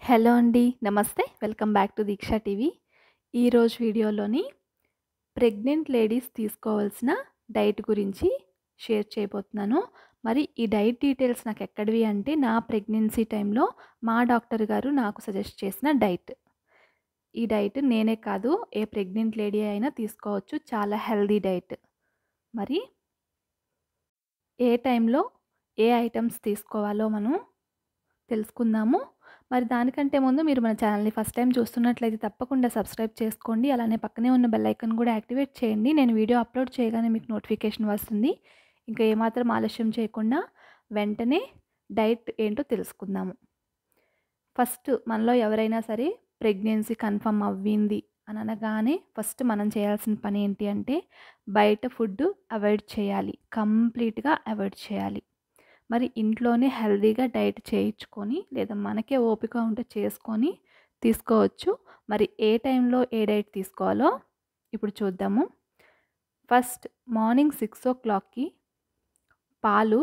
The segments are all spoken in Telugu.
హలో అండి. నమస్తే. Welcome back to Diksha TV. ఈరోజు వీడియోలోని ప్రెగ్నెంట్ లేడీస్ తీసుకోవాల్సిన డైట్ గురించి షేర్ చేయబోతున్నాను. మరి ఈ డైట్ డీటెయిల్స్ నాకెక్కడివి అంటే నా ప్రెగ్నెన్సీ టైంలో మా డాక్టర్ గారు నాకు సజెస్ట్ చేసిన డైట్. ఈ డైట్ నేనే కాదు ఏ ప్రెగ్నెంట్ లేడీ అయినా తీసుకోవచ్చు. చాలా హెల్తీ డైట్. మరి ఏ టైంలో ఏ ఐటెమ్స్ తీసుకోవాలో మనం తెలుసుకుందాము. మరి దానికంటే ముందు మీరు మన ఛానల్‌ని ఫస్ట్ టైమ్ చూస్తున్నట్లయితే తప్పకుండా సబ్స్క్రైబ్ చేసుకోండి. అలానే పక్కనే ఉన్న బెల్ ఐకాన్ కూడా యాక్టివేట్ చేయండి. నేను వీడియో అప్లోడ్ చేయగానే మీకు నోటిఫికేషన్ వస్తుంది. ఇంకా ఏమాత్రం ఆలస్యం చేయకుండా వెంటనే డైట్ ఏంటో తెలుసుకుందాము. ఫస్ట్ మనలో ఎవరైనా సరే ప్రెగ్నెన్సీ కన్ఫర్మ్ అవ్వింది అని అనగానే ఫస్ట్ మనం చేయాల్సిన పని ఏంటి అంటే బయట ఫుడ్ అవాయిడ్ చేయాలి. కంప్లీట్‌గా అవాయిడ్ చేయాలి. మరి ఇంట్లోనే హెల్తీగా డైట్ చేయించుకొని లేదా మనకే ఓపిక ఉంటే చేసుకొని తీసుకోవచ్చు. మరి ఏ టైంలో ఏ డైట్ తీసుకోవాలో ఇప్పుడు చూద్దాము. ఫస్ట్ మార్నింగ్ 6:00కి పాలు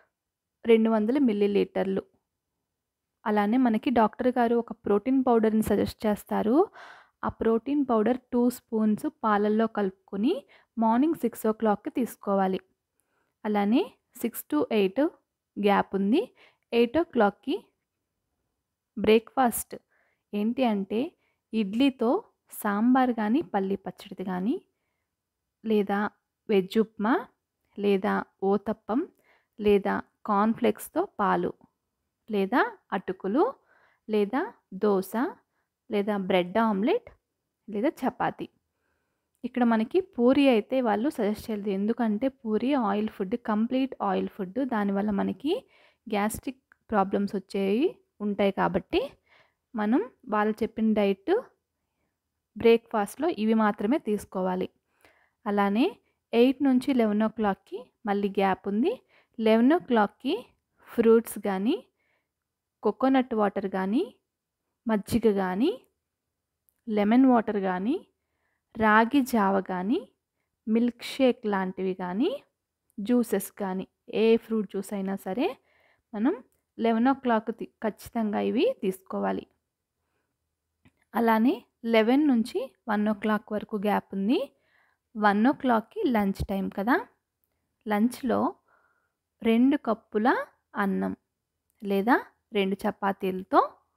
200 మిల్లీలీటర్లు. అలానే మనకి డాక్టర్ గారు ఒక ప్రోటీన్ పౌడర్‌ని సజెస్ట్ చేస్తారు. ఆ ప్రోటీన్ పౌడర్ 2 స్పూన్స్ పాలల్లో కలుపుకొని మార్నింగ్ 6:00కి తీసుకోవాలి. అలానే 6-8 గ్యాప్ ఉంది. 8:00కి బ్రేక్‌ఫాస్ట్ ఏంటి అంటే ఇడ్లీతో సాంబార్ గానీ, పల్లీ పచ్చడిది గానీ, లేదా వెజ్ ఉప్మా, లేదా ఊతప్పం, లేదా కార్న్‌ఫ్లేక్స్‌తో పాలు, లేదా అటుకులు, లేదా దోస, లేదా బ్రెడ్ ఆమ్లెట్, లేదా చపాతీ. ఇక్కడ మనకి పూరి అయితే వాళ్ళు సజెస్ట్ చేయలేదు. ఎందుకంటే puri oil food, complete oil food. దానివల్ల మనకి గ్యాస్ట్రిక్ ప్రాబ్లమ్స్ ఉంటాయి కాబట్టి మనం వాళ్ళు చెప్పిన డైట్ బ్రేక్‌ఫాస్ట్‌లో ఇవి మాత్రమే తీసుకోవాలి. అలానే 8-11కి మళ్ళీ గ్యాప్ ఉంది. 11కి ఫ్రూట్స్ గానీ, కోకోనట్ వాటర్ గానీ, మజ్జిగ గానీ, లెమన్ వాటర్ గానీ, రాగి జావ గానీ, మిల్క్ షేక్ లాంటివి గానీ, జ్యూసెస్ కానీ ఏ ఫ్రూట్ జ్యూస్ అయినా సరే మనం 11 ఖచ్చితంగా ఇవి తీసుకోవాలి. అలానే 11-1 వరకు గ్యాప్ ఉంది. 1కి లంచ్ టైం కదా! లంచ్‌లో 2 కప్పుల అన్నం లేదా 2 చపాతీలతో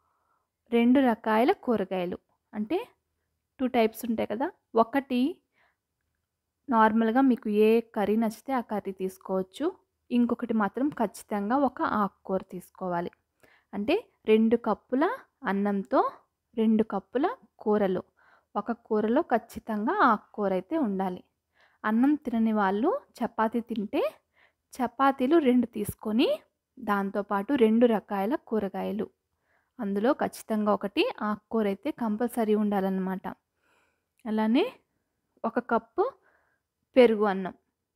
2 రకాల కూరగాయలు. అంటే 2 టైప్స్ ఉంటాయి కదా! ఒకటి నార్మల్‌గా మీకు ఏ కర్రీ నచ్చితే ఆ కర్రీ తీసుకోవచ్చు. ఇంకొకటి మాత్రం ఖచ్చితంగా ఒక ఆకుకూర తీసుకోవాలి. అంటే 2 కప్పుల అన్నంతో 2 కప్పుల కూరలు. ఒక కూరలో ఖచ్చితంగా ఆకుకూర అయితే ఉండాలి. అన్నం తినని వాళ్ళు చపాతీ తింటే చపాతీలు 2 తీసుకొని దాంతో పాటు 2 రకాల కూరగాయలు. అందులో ఖచ్చితంగా ఒకటి ఆకుకూర అయితే కంపల్సరీ ఉండాలన్నమాట. అలానే 1 కప్పు పెరుగు అన్నం.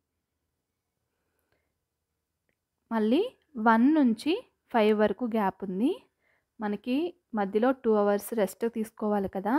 మళ్ళీ 1-5 వరకు గ్యాప్ ఉంది. మనకి మధ్యలో 2 అవర్స్ రెస్ట్ తీసుకోవాలి కదా!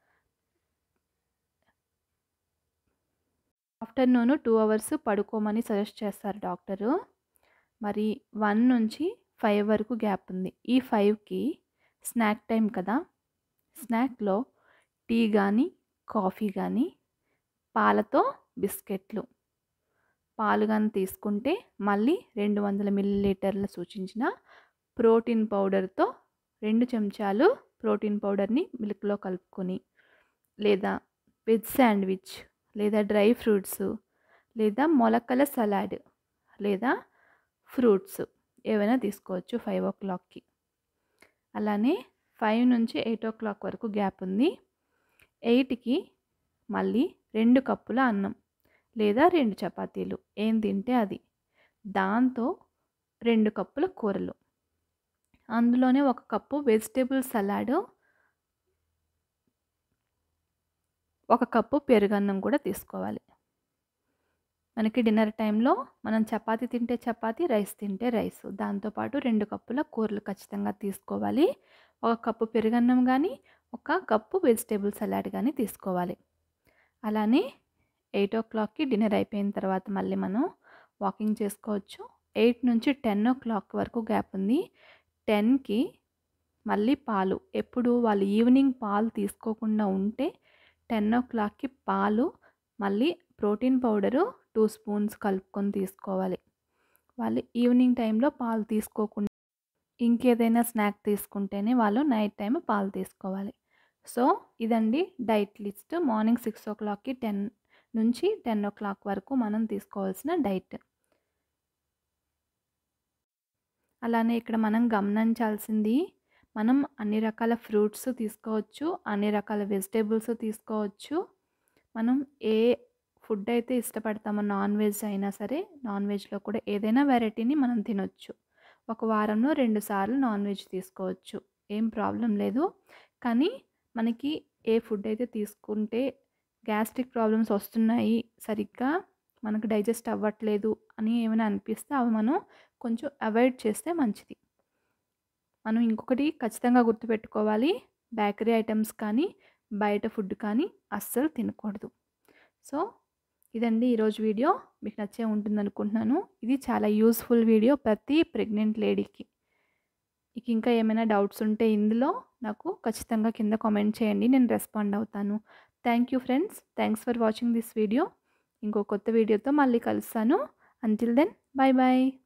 ఆఫ్టర్‌నూన్ 2 అవర్స్ పడుకోమని సజెస్ట్ చేస్తారు డాక్టరు. మరి 1-5 వరకు గ్యాప్ ఉంది. ఈ 5కి స్నాక్ టైం కదా! స్నాక్‌లో టీ గానీ, కాఫీ గానీ, పాలతో బిస్కెట్లు. పాలు గాని తీసుకుంటే మళ్ళీ 200 మిల్లీలీటర్ల సూచించిన ప్రోటీన్ పౌడర్‌తో 2 చెంచాలు ప్రోటీన్ పౌడర్‌ని మిల్క్‌లో కలుపుకొని, లేదా వెజ్ శాండ్విచ్, లేదా డ్రై ఫ్రూట్స్, లేదా మొలకల సలాడ్, లేదా ఫ్రూట్స్ ఏవైనా తీసుకోవచ్చు 5:00కి. అలానే 5-8 వరకు గ్యాప్ ఉంది. 8కి మళ్ళీ 2 కప్పుల అన్నం లేదా 2 చపాతీలు ఏం తింటే అది. దాంతో 2 కప్పుల కూరలు. అందులోనే 1 కప్పు వెజిటబుల్ సలాడ్, 1 కప్పు పెరుగన్నం కూడా తీసుకోవాలి. మనకి డిన్నర్ టైంలో మనం చపాతీ తింటే చపాతీ, రైస్ తింటే రైస్. దాంతోపాటు 2 కప్పుల కూరలు ఖచ్చితంగా తీసుకోవాలి. 1 కప్పు పెరుగన్నం గానీ, 1 కప్పు వెజిటబుల్ సలాడ్ గానీ తీసుకోవాలి. అలానే 8:00కి డిన్నర్ అయిపోయిన తర్వాత మళ్ళీ మనం వాకింగ్ చేసుకోవచ్చు. 8-10 వరకు గ్యాప్ ఉంది. 10కి మళ్ళీ పాలు. ఎప్పుడు వాళ్ళు ఈవినింగ్ పాలు తీసుకోకుండా ఉంటే 10:00కి పాలు, మళ్ళీ ప్రోటీన్ పౌడరు 2 స్పూన్స్ కలుపుకొని తీసుకోవాలి. వాళ్ళు ఈవినింగ్ టైంలో పాలు తీసుకోకుండా ఇంకేదైనా స్నాక్ తీసుకుంటేనే వాళ్ళు నైట్ టైమ్ పాలు తీసుకోవాలి. సో, ఇదండి డైట్ లిస్ట్. మార్నింగ్ 6:00కి 10 నుంచి 10:00 వరకు మనం తీసుకోవాల్సిన డైట్. అలానే ఇక్కడ మనం గమనించాల్సింది, మనం అన్ని రకాల ఫ్రూట్స్ తీసుకోవచ్చు, అన్ని రకాల వెజిటబుల్స్ తీసుకోవచ్చు. మనం ఏ ఫుడ్ అయితే ఇష్టపడతామో నాన్ వెజ్ అయినా సరే, నాన్ వెజ్‌లో కూడా ఏదైనా వెరైటీని మనం తినొచ్చు. ఒక వారంలో 2 సార్లు నాన్ వెజ్ తీసుకోవచ్చు. ఏం ప్రాబ్లమ్ లేదు. కానీ మనకి ఏ ఫుడ్ అయితే తీసుకుంటే గ్యాస్ట్రిక్ ప్రాబ్లమ్స్ వస్తున్నాయి, సరిగ్గా మనకు డైజెస్ట్ అవ్వట్లేదు అని ఏమైనా అనిపిస్తే అవి మనం కొంచెం అవాయిడ్ చేస్తే మంచిది. మనం ఇంకొకటి ఖచ్చితంగా గుర్తుపెట్టుకోవాలి. బేకరీ ఐటెమ్స్ కానీ, బయట ఫుడ్ కానీ అస్సలు తినకూడదు. సో, ఇదండి ఈరోజు వీడియో. మీకు నచ్చే ఉంటుందనుకుంటున్నాను. ఇది చాలా యూజ్‌ఫుల్ వీడియో ప్రతి ప్రెగ్నెంట్ లేడీకి. మీకు ఇంకా ఏమైనా డౌట్స్ ఉంటే ఇందులో నాకు ఖచ్చితంగా కింద కామెంట్ చేయండి. నేను రెస్పాండ్ అవుతాను. Thank you friends. Thanks for watching this video. ఇంకో కొత్త వీడియోతో మళ్ళీ కలుస్తాను. Until then bye by.